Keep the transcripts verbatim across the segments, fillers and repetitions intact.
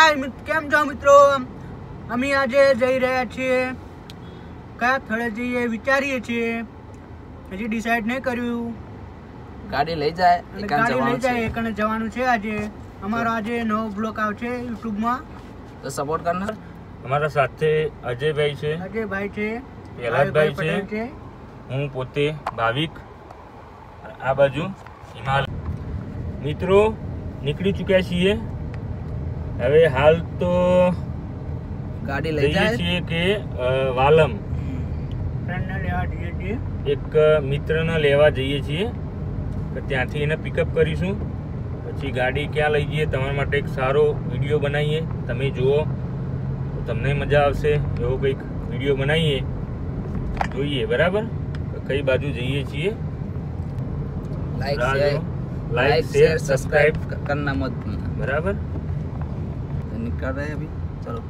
Guys કેમ છો મિત્રો? અમે આજે જઈ રહ્યા છીએ કયા સ્થળે જઈએ વિચારીએ છીએ, હજી ડિસાઈડ નહીં કર્યું. ગાડી લઈ જાય ગાડી લઈ જાય એકને જવાનું છે. આજે અમારો આજે નવો બ્લોગ આવશે યુટ્યુબમાં, તો સપોર્ટ કરનાર. અમારા સાથે અજયભાઈ છે, અજયભાઈ છે, પહેલાદભાઈ છે, હું પોતે ભાવિક, આ બાજુ હિમાલય. મિત્રો નીકળી ચૂક્યા છીએ. હવે હાલ તો ગાડી લઈ જાય છીએ કે વાલમ ફ્રેન્ડને લેવા જઈએ છીએ. એક મિત્રને લેવા જઈએ છીએ, ત્યાંથી એને પિકઅપ કરીશું. પછી ગાડી ક્યાં લઈ જઈએ તમારા માટે એક સારો વિડીયો બનાવીએ, તમે જુઓ તો તમને મજા આવશે. એવો કંઈક વિડીયો બનાવીએ, જોઈએ બરાબર કઈ બાજુ જઈએ છીએ. Like share like share subscribe करना मत भूलना. बराबर निकल रहे हैं अभी, चलो.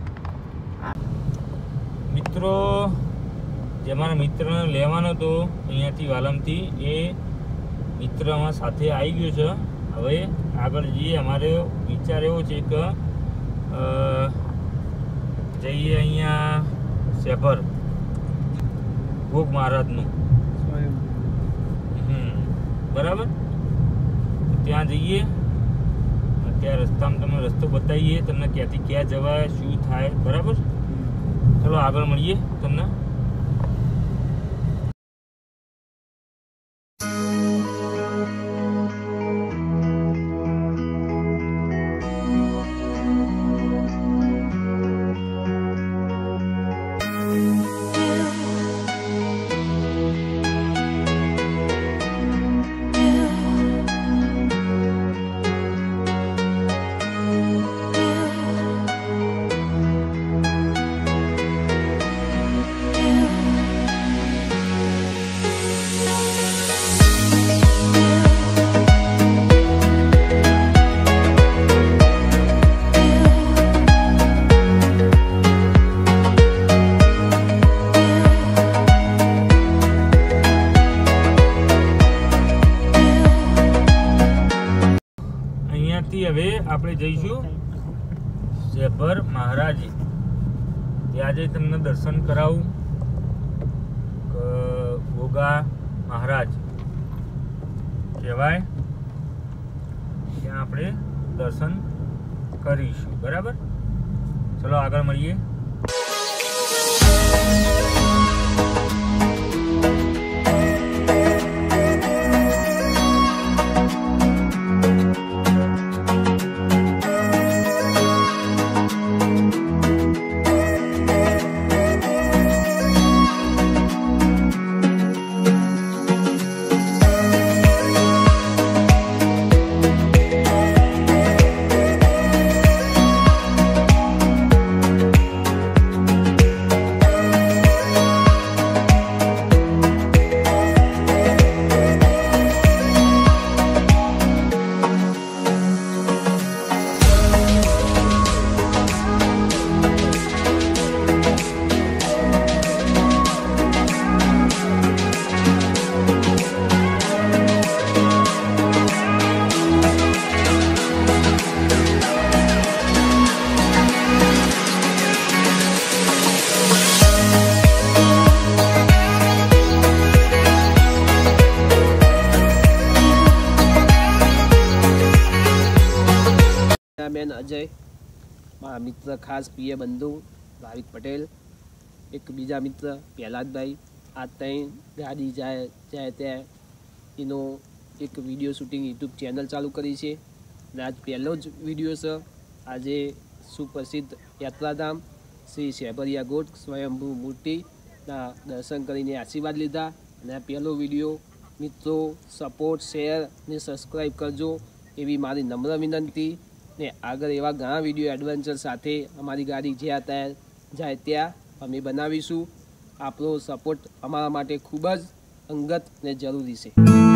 મિત્રો જે મારા મિત્રને લેવાનો હતો અહીંયાથી વાલમથી, એ મિત્ર અમારા સાથે આવી ગયો છે. હવે આગળ જઈએ. અમારે વિચાર એવો છે કે જઈએ અહીંયા શેભર ભોગ મહારાજનું, હમ બરાબર ત્યાં જઈએ. ત્યાં રસ્તામાં તમને રસ્તો બતાવીએ, તમને ક્યાંથી ક્યાં જવાય, શું થાય, બરાબર. ચલો આગળ મળીએ તમને. હવે આપણે જઈશું શેભર મહારાજ. ત્યાં જઈ તમને દર્શન કરાવું. ગોગા મહારાજ કહેવાય, ત્યાં આપણે દર્શન કરીશું, બરાબર. ચલો આગળ મળીએ. બેન અજય, મારા મિત્ર ખાસ પ્રિય બંધુ ભાવિક પટેલ, એક બીજા મિત્ર પહેલાદભાઈ. આ ત્રણ ગાડી જાય જાય ત્યાં એનો એક વિડીયો શૂટિંગ યુટ્યુબ ચેનલ ચાલુ કરી છે, અને આજ પહેલો જ વિડીયો છે. આજે સુપ્રસિદ્ધ યાત્રાધામ શ્રી શેભરિયા ગોઠ સ્વયંભૂ મૂર્તિના દર્શન કરીને આશીર્વાદ લીધા. અને આ પહેલો વિડીયો. મિત્રો સપોર્ટ, શેર ને સબસ્ક્રાઈબ કરજો એવી મારી નમ્ર વિનંતી. ને આગળ એવા ઘણા વિડીયો એડવેન્ચર સાથે અમારી ગાડી જ્યાં ત્યાં જાય ત્યાં અમે બનાવીશું. આપણો સપોર્ટ અમારા માટે ખૂબ જ અંગત ને જરૂરી છે.